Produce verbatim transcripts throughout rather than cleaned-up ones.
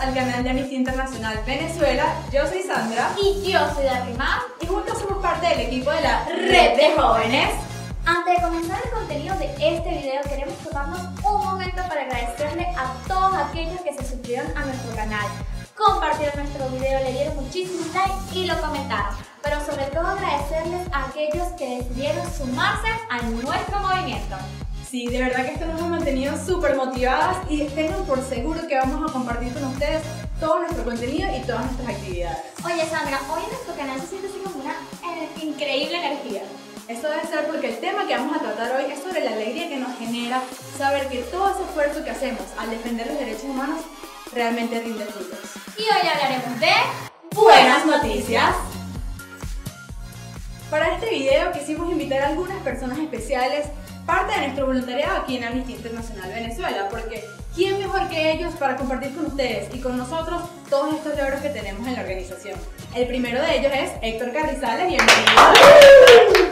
al canal de Amnistía Internacional Venezuela. Yo soy Sandra. Y yo soy Darrimán. Y juntos somos parte del equipo de la Red de Jóvenes. Antes de comenzar el contenido de este video, queremos tomarnos un momento para agradecerle a todos aquellos que se suscribieron a nuestro canal, compartieron nuestro video, le dieron muchísimos likes y lo comentaron. Pero sobre todo agradecerles a aquellos que decidieron sumarse a nuestro movimiento. Sí, de verdad que esto nos ha mantenido súper motivadas y tengan por seguro que vamos a compartir con ustedes todo nuestro contenido y todas nuestras actividades. Oye Sandra, hoy en nuestro canal se siente así como una eh, increíble energía. Eso debe ser porque el tema que vamos a tratar hoy es sobre la alegría que nos genera saber que todo ese esfuerzo que hacemos al defender los derechos humanos realmente rinde frutos. Y hoy hablaremos de buenas noticias. Para este video quisimos invitar a algunas personas especiales, parte de nuestro voluntariado aquí en Amnistía Internacional Venezuela, porque ¿quién mejor que ellos para compartir con ustedes y con nosotros todos estos logros que tenemos en la organización? El primero de ellos es Héctor Carrizales, bienvenido.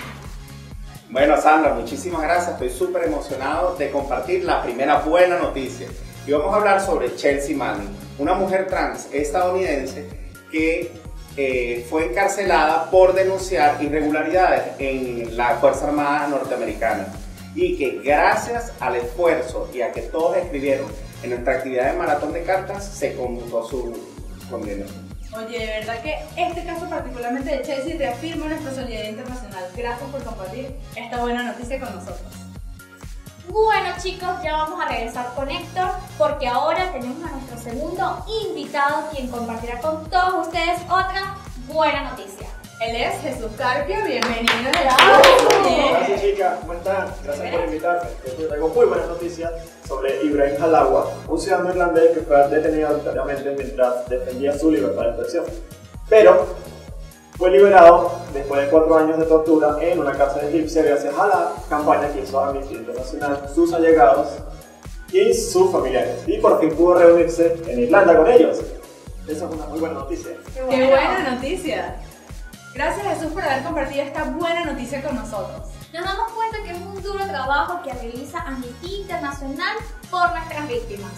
Bueno, Sandra, muchísimas gracias. Estoy súper emocionado de compartir la primera buena noticia. Y vamos a hablar sobre Chelsea Manning, una mujer trans estadounidense que eh, fue encarcelada por denunciar irregularidades en la Fuerza Armada norteamericana. Y que gracias al esfuerzo y a que todos escribieron en nuestra actividad de maratón de cartas, se conmutó su condena. Oye, de verdad que este caso particularmente de Chelsea reafirma nuestra solidaridad internacional. Gracias por compartir esta buena noticia con nosotros. Bueno chicos, ya vamos a regresar con Héctor porque ahora tenemos a nuestro segundo invitado quien compartirá con todos ustedes otra buena noticia. Él es Jesús Carpio, bienvenido. Gracias chicas, ¿cómo están? Gracias por invitarme. Yo traigo muy buenas noticias sobre Ibrahim Halawa, un ciudadano irlandés que fue detenido arbitrariamente mientras defendía su libertad de expresión. Pero fue liberado después de cuatro años de tortura en una cárcel egipcia gracias a la campaña que hizo Amnistía Internacional, sus allegados y sus familiares. Y por fin pudo reunirse en Irlanda con ellos. Esa es una muy buena noticia. ¡Qué buena, ¡Qué buena noticia! Gracias Jesús por haber compartido esta buena noticia con nosotros. Nos damos cuenta que es un duro trabajo que realiza Amnistía Internacional por nuestras víctimas.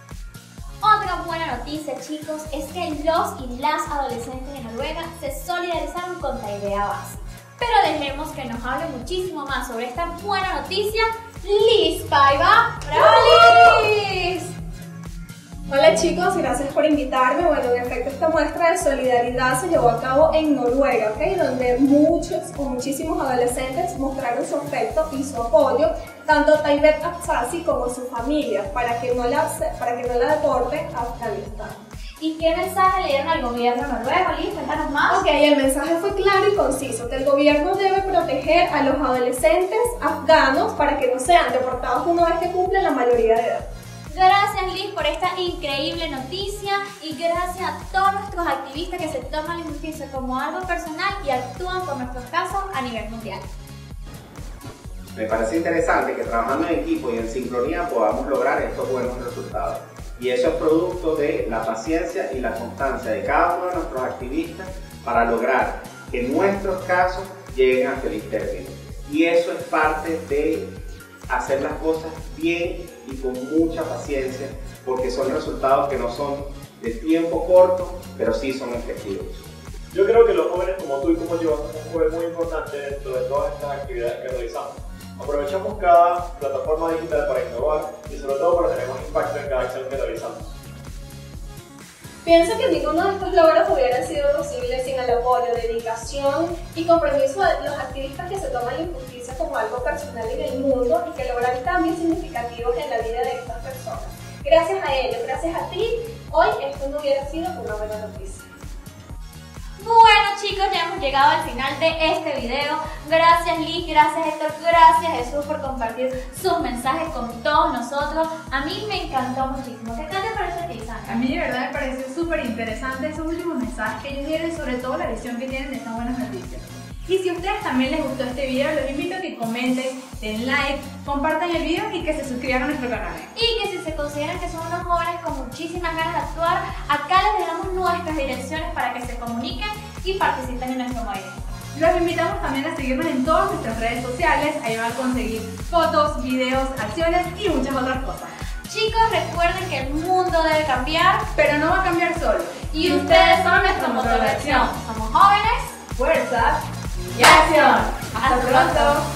Otra buena noticia chicos es que los y las adolescentes de Noruega se solidarizaron con Taibea Basi. Pero dejemos que nos hable muchísimo más sobre esta buena noticia Liz Paiva. ¡Bravo Liz! Hola chicos, gracias por invitarme. Bueno, en efecto esta muestra de solidaridad se llevó a cabo en Noruega, ¿okay? Donde muchos o muchísimos adolescentes mostraron su afecto y su apoyo, tanto a Taibea Basi como a su familia, para que no la, para que no la deporten a Afganistán. ¿Y qué mensaje le dieron al gobierno noruego, Liz? Cuéntanos más. Ok, el mensaje fue claro y conciso, que el gobierno debe proteger a los adolescentes afganos para que no sean deportados una vez que cumplen la mayoría de edad. Gracias Liz por esta increíble noticia y gracias a todos nuestros activistas que se toman la injusticia como algo personal y actúan por nuestros casos a nivel mundial. Me parece interesante que trabajando en equipo y en sincronía podamos lograr estos buenos resultados. Y eso es producto de la paciencia y la constancia de cada uno de nuestros activistas para lograr que nuestros casos lleguen a feliz término. Y eso es parte de hacer las cosas bien y con mucha paciencia, porque son resultados que no son de tiempo corto, pero sí son efectivos. Yo creo que los jóvenes como tú y como yo somos un juego muy importante dentro de todas estas actividades que realizamos. Aprovechamos cada plataforma digital para innovar y sobre todo para tener un impacto en cada acción que realizamos. Pienso que ninguno de estos logros hubiera sido posible sin el apoyo, dedicación y compromiso de los activistas que se toman la injusticia como algo personal en el mundo y que logran cambios significativos en la vida de estas personas. Gracias a ellos, gracias a ti, hoy esto no hubiera sido una buena noticia. Bueno chicos, ya hemos llegado al final de este video. Gracias Liz, gracias Héctor, gracias Jesús por compartir sus mensajes con todos nosotros. A mí me encantó muchísimo. ¿Qué tal te parece a ti, Sandra? A mí de verdad me pareció súper interesante esos últimos mensajes que ellos dieron y sobre todo la visión que tienen de estas buenas noticias. Y si a ustedes también les gustó este video, los invito a que comenten, den like, compartan el video y que se suscriban a nuestro canal. Y que si se consideran que son unos jóvenes con muchísimas ganas de actuar, acá les dejamos nuestras direcciones para que se comuniquen y participen en nuestro movimiento. Los invitamos también a seguirnos en todas nuestras redes sociales, ahí van a conseguir fotos, videos, acciones y muchas otras cosas. Chicos, recuerden que el mundo debe cambiar Pero no va a cambiar solo. y ustedes son nuestro motor de acción. Somos jóvenes. Fuerza y acción. Hasta pronto.